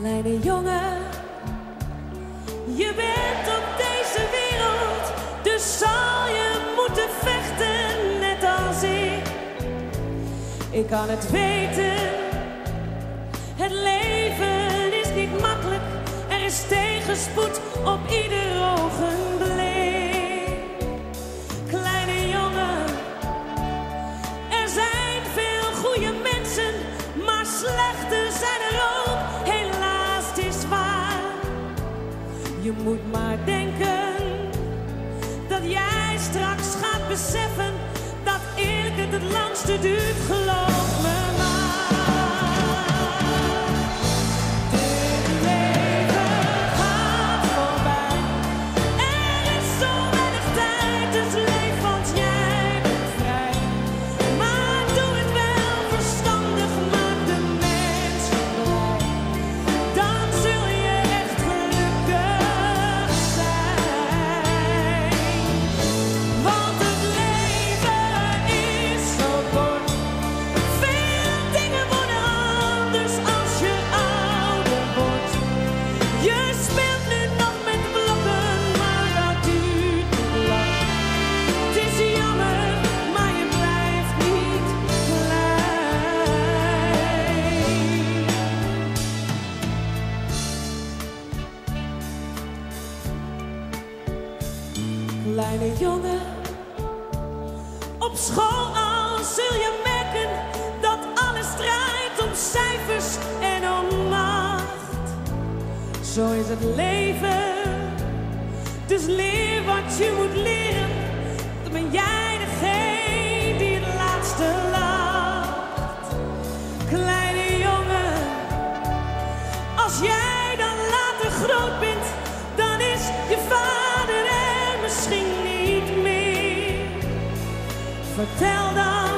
Kleine jongen, je bent op deze wereld, dus zal je moeten vechten, net als ik. Ik kan het weten, het leven is niet makkelijk, er is tegenspoed op ieder ogenblik. Kleine jongen, er zijn veel goede mensen, maar slechte zijn er ook, helaas het is waar. Je moet maar denken dat jij straks gaat beseffen dat eerlijk het langste duurt, geloof me maar. Dit leven gaat voorbij, er is zo weinig tijd, dus leef, want jij bent vrij. Maar doe het wel verstandig, maak de mensen blij, dan zul je echt gelukkig zijn. Want het leven is zo kort, veel dingen worden anders als je ouder wordt. Je speelt nu nog met blokken, maar dat duurt niet lang. Het is jammer, maar je blijft niet klein. Kleine jongen, op school al zul je merken dat alles draait om cijfers en om macht. Zo is het leven, dus leer wat je moet leren. Dan ben jij degene die het laatste lacht. Kleine jongen, als jij dan later groot bent, dan is je vader er misschien niet meer. Vertel dan